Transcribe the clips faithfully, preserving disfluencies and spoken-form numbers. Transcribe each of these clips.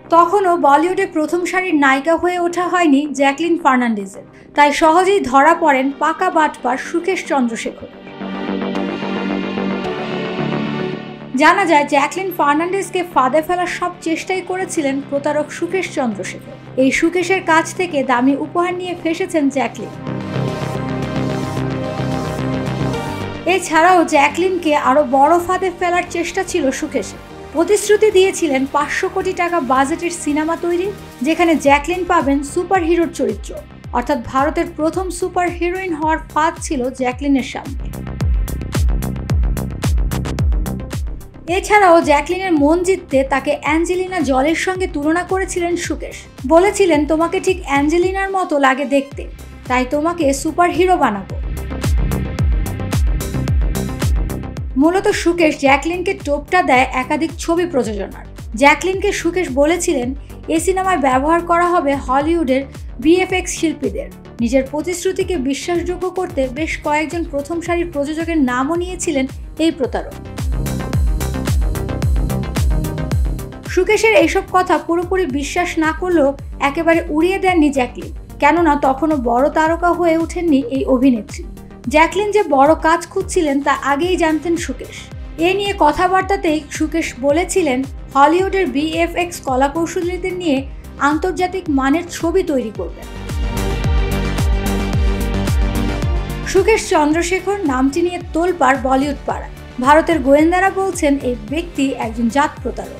তখনও বলিউডে প্রথম সারির নায়িকা হয়ে ওঠা হয়নি জ্যাকলিন ফার্নান্ডেজের, তাই সহজেই ধরা পড়েন পাকা বাটপার সুকেশ চন্দ্রশেখর। জানা যায় জ্যাকলিন ফার্নান্ডেজকে ফাঁদে ফেলার সব চেষ্টাই করেছিলেন প্রতারক সুকেশ চন্দ্রশেখর। এই সুকেশের কাছ থেকে দামি উপহার নিয়ে ফেসেছেন জ্যাকলিন। এছাড়াও জ্যাকলিনকে আরো বড় ফাঁদে ফেলার চেষ্টা ছিল সুকেশের। প্রতিশ্রুতি দিয়েছিলেন পাঁচশো কোটি টাকা বাজেটের সিনেমা তৈরি, যেখানে জ্যাকলিন পাবেন সুপার হিরোর চরিত্র, অর্থাৎ ভারতের প্রথম সুপার হিরোইন হওয়ার ফাঁদ ছিল জ্যাকলিনের সামনে। এছাড়াও জ্যাকলিনের মন জিততে তাকে অ্যাঞ্জেলিনা জলির সঙ্গে তুলনা করেছিলেন সুকেশ। বলেছিলেন, তোমাকে ঠিক অ্যাঞ্জেলিনার মতো লাগে দেখতে, তাই তোমাকে সুপার হিরো বানাবো। মূলত সুকেশ জ্যাকলিনকে টোপটা দেয় একাধিক ছবি প্রযোজনার। জ্যাকলিনকে সুকেশ বলেছিলেন, এই সিনেমায় ব্যবহার করা হবে হলিউডের ভিএফএক্স শিল্পীদের। নিজের প্রতিশ্রুতিকে বিশ্বাসযোগ্য করতে বেশ কয়েকজন প্রথম সারির প্রযোজকের নামও নিয়েছিলেন এই প্রতারক। সুকেশের এইসব কথা পুরোপুরি বিশ্বাস না করলেও একেবারে উড়িয়ে দেননি জ্যাকলিন, কেননা তখনও বড় তারকা হয়ে ওঠেননি এই অভিনেত্রী। জ্যাকলিন যে বড় কাজ খুঁজছিলেন তা আগেই জানতেন সুকেশ। এ নিয়ে কথাবার্তাতেই সুকেশ বলেছিলেন, হলিউডের ভিএফএক্স কলাকৌশলীদের নিয়ে আন্তর্জাতিক মানের ছবি তৈরি করবেন। সুকেশ চন্দ্রশেখর নামটি নিয়ে তোলপাড় বলিউড পাড়া। ভারতের গোয়েন্দারা বলছেন, এই ব্যক্তি একজন জাত প্রতারক।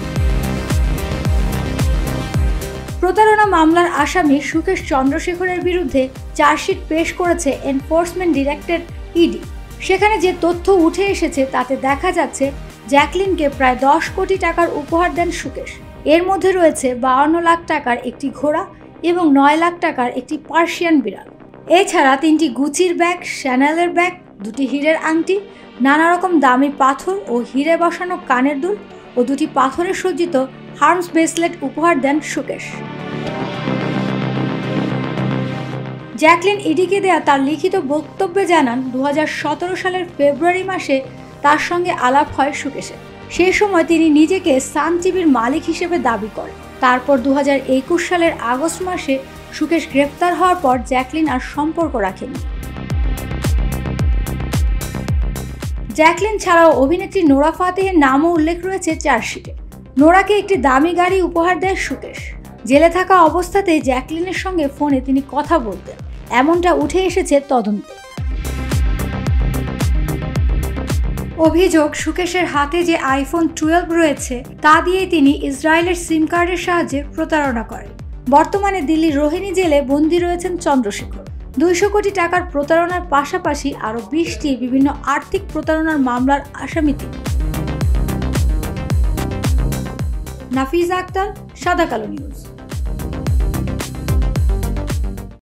প্রতারণা মামলার আসামি সুকেশ চন্দ্রশেখরের বিরুদ্ধে চার্জশিট পেশ করেছে এনফোর্সমেন্ট ডিরেক্টরেট ইডি। সেখানে যে তথ্য উঠে এসেছে তাতে দেখা যাচ্ছে জ্যাকলিনকে প্রায় দশ কোটি টাকার উপহার দেন সুকেশ। এর মধ্যে রয়েছে বাউন্ন লাখ টাকার একটি ঘোড়া এবং নয় লাখ টাকার একটি পার্সিয়ান বিড়াল। এছাড়া তিনটি গুচির ব্যাগ, শ্যানেলের ব্যাগ, দুটি হীরের আংটি, নানা রকম দামি পাথর ও হিরে বসানো কানের দুল ও দুটি পাথরে সজ্জিত হার্মস ব্রেসলেট উপহার দেন সুকেশ। জ্যাকলিন ইডিকে দেয়া তার লিখিত বক্তব্যে জানান, দু হাজার সতেরো সালের ফেব্রুয়ারি মাসে তার সঙ্গে আলাপ হয় সুকেশের। সেই সময় তিনি নিজেকে সান টিভির মালিক হিসেবে দাবি করেন। তারপর দু হাজার একুশ সালের আগস্ট মাসে সুকেশ গ্রেপ্তার হওয়ার পর জ্যাকলিন আর সম্পর্ক রাখেনি। জ্যাকলিন ছাড়াও অভিনেত্রী নোরা ফাতেহের নামও উল্লেখ রয়েছে চার্জশিটে। নোরাকে একটি দামি গাড়ি উপহার দেয় সুকেশ। জেলে থাকা অবস্থাতেই জ্যাকলিনের সঙ্গে ফোনে তিনি কথা বলতেন, এমনটা উঠে এসেছে তদন্তে। অভিযোগ, সুকেশের হাতে যে আইফোন টুয়েলভ রয়েছে তা দিয়ে তিনি ইসরায়েলের সিম কার্ডের সাহায্যে প্রতারণা করেন। বর্তমানে দিল্লির রোহিণী জেলে বন্দী রয়েছেন চন্দ্রশেখর। দুইশো কোটি টাকার প্রতারণার পাশাপাশি আরও বিশটি বিভিন্ন আর্থিক প্রতারণার মামলার আসামি তিনি। নাফিজা আক্তার, সাদা কালো নিউজ।